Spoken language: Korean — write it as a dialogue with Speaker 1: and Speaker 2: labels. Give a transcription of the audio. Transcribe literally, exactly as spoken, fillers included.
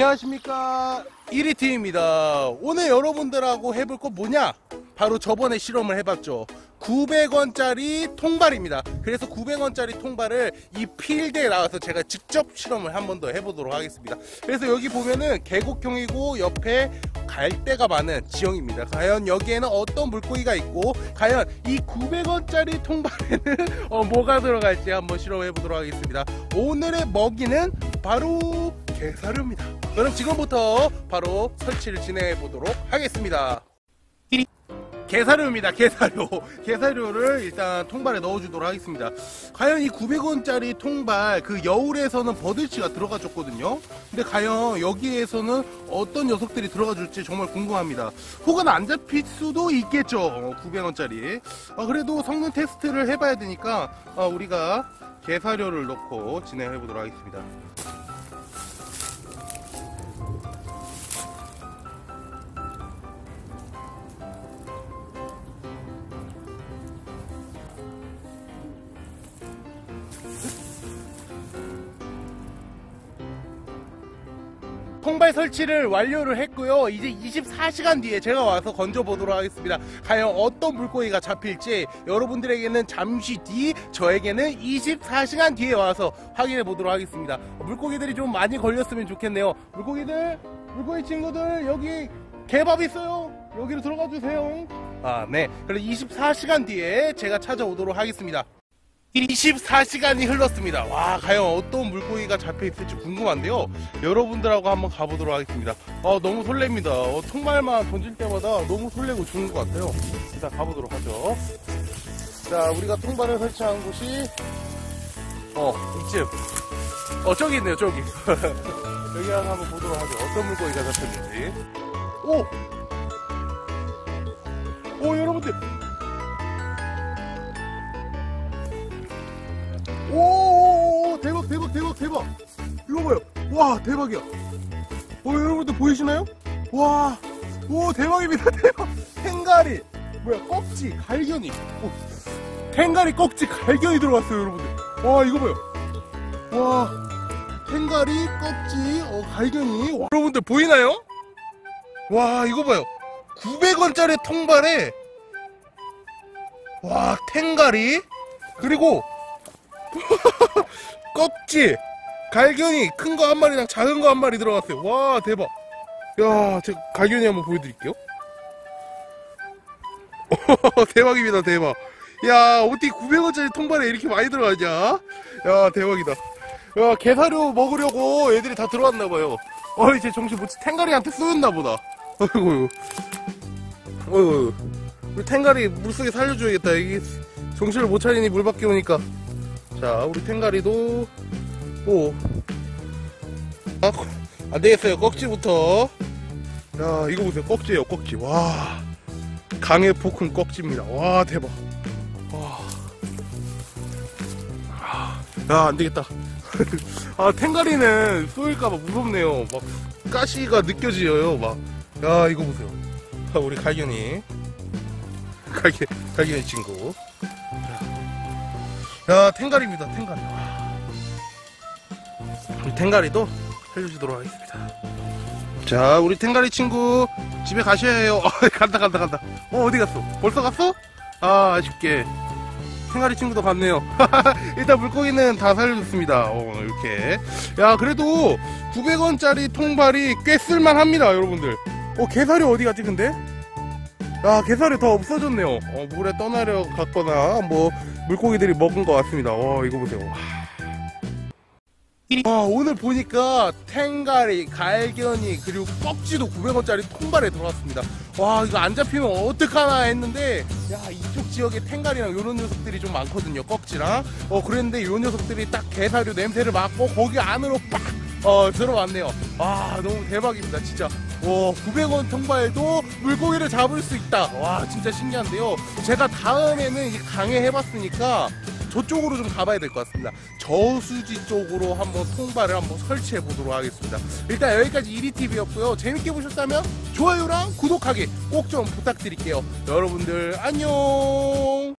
Speaker 1: 안녕하십니까, 이리티입니다. 오늘 여러분들하고 해볼 거 뭐냐? 바로 저번에 실험을 해봤죠. 구백 원짜리 통발입니다. 그래서 구백 원짜리 통발을 이 필드에 나와서 제가 직접 실험을 한 번 더 해보도록 하겠습니다. 그래서 여기 보면은 계곡형이고 옆에 갈대가 많은 지형입니다. 과연 여기에는 어떤 물고기가 있고 과연 이 구백 원짜리 통발에는 어, 뭐가 들어갈지 한번 실험해 보도록 하겠습니다. 오늘의 먹이는 바로 게사료입니다. 그럼 지금부터 바로 설치를 진행해 보도록 하겠습니다. 게사료입니다. 게사료. 게사료를 일단 통발에 넣어주도록 하겠습니다. 과연 이 구백 원짜리 통발, 그 여울에서는 버들치가 들어가 줬거든요. 근데 과연 여기에서는 어떤 녀석들이 들어가 줄지 정말 궁금합니다. 혹은 안 잡힐 수도 있겠죠. 구백 원짜리. 어, 그래도 성능 테스트를 해봐야 되니까 어, 우리가 게사료를 넣고 진행해 보도록 하겠습니다. 통발 설치를 완료를 했고요. 이제 이십사 시간 뒤에 제가 와서 건져 보도록 하겠습니다. 과연 어떤 물고기가 잡힐지 여러분들에게는 잠시 뒤, 저에게는 이십사 시간 뒤에 와서 확인해 보도록 하겠습니다. 물고기들이 좀 많이 걸렸으면 좋겠네요. 물고기들, 물고기 친구들, 여기 개밥 있어요. 여기로 들어가 주세요. 아, 네. 그럼 이십사 시간 뒤에 제가 찾아오도록 하겠습니다. 이십사 시간이 흘렀습니다. 와, 과연 어떤 물고기가 잡혀있을지 궁금한데요. 여러분들하고 한번 가보도록 하겠습니다. 어, 너무 설렙니다. 어, 통발만 던질 때마다 너무 설레고 좋은 것 같아요. 일단 가보도록 하죠. 자, 우리가 통발을 설치한 곳이 어, 이쯤. 어, 저기 있네요, 저기. 여기 하나 한번 보도록 하죠. 어떤 물고기가 잡혔는지. 오! 오, 여러분들! 오, 대박 대박 대박 대박. 이거 봐요. 와, 대박이야. 어, 여러분들 보이시나요? 와, 오, 대박입니다. 대박. 탱가리, 뭐야, 꺽지, 갈견이. 오, 탱가리, 꺽지, 갈견이 들어갔어요, 여러분들. 와, 이거 봐요. 와, 탱가리, 꺽지, 어, 갈견이. 와, 여러분들 보이나요? 와, 이거 봐요. 구백 원짜리 통발에 와, 탱가리, 그리고 꺽지, 갈견이, 큰 거 한 마리랑 작은 거 한 마리 들어갔어요. 와, 대박. 야, 제가 갈견이 한번 보여드릴게요. 대박입니다, 대박. 야, 어떻게 구백 원짜리 통발에 이렇게 많이 들어가냐? 야, 대박이다. 야, 게사료 먹으려고 애들이 다 들어왔나봐요. 어, 이제 정신 못, 탱가리한테 쏘였나보다. 어이구, 어이구. 우리 탱가리 물속에 살려줘야겠다. 이게 정신을 못 차리니 물밖에 오니까. 자, 우리 탱가리도 오, 아, 안되겠어요. 꺽지부터. 야, 이거 보세요. 꺽지예요, 꺽지. 와, 강에 포큰 꺽지입니다. 와, 대박. 와, 야, 안되겠다. 아, 탱가리는 쏘일까봐 무섭네요. 막 가시가 느껴져요. 막, 야, 이거 보세요. 아, 우리 갈견이, 갈견, 갈견이 친구. 야, 탱가리입니다. 탱가리. 와. 우리 탱가리도 해주시도록 하겠습니다. 자, 우리 탱가리 친구 집에 가셔야 해요. 어, 간다 간다 간다. 어, 어디 갔어? 벌써 갔어? 아, 아쉽게 탱가리 친구도 갔네요. 일단 물고기는 다 살려줬습니다. 어, 이렇게. 야, 그래도 구백 원짜리 통발이 꽤 쓸만합니다, 여러분들. 어, 게사료 어디 갔지 근데? 야, 게사료 더 없어졌네요. 어, 물에 떠나려 갔거나 뭐 물고기들이 먹은 것 같습니다. 와, 이거 보세요. 와, 오늘 보니까 탱가리, 갈견이, 그리고 꺽지도 구백 원짜리 통발에 들어왔습니다. 와, 이거 안 잡히면 어떡하나 했는데, 야, 이쪽 지역에 탱가리랑 요런 녀석들이 좀 많거든요. 꺽지랑. 어, 그랬는데 요 녀석들이 딱 게사료 냄새를 맡고 거기 안으로 빡 어, 들어왔네요. 아, 너무 대박입니다, 진짜. 와, 구백 원 통발도 물고기를 잡을 수 있다. 와, 진짜 신기한데요. 제가 다음에는 이제 강에 해봤으니까 저쪽으로 좀 가봐야 될 것 같습니다. 저수지 쪽으로 한번 통발을 한번 설치해 보도록 하겠습니다. 일단 여기까지 이리티비였고요. 재밌게 보셨다면 좋아요랑 구독하기 꼭 좀 부탁드릴게요. 여러분들 안녕.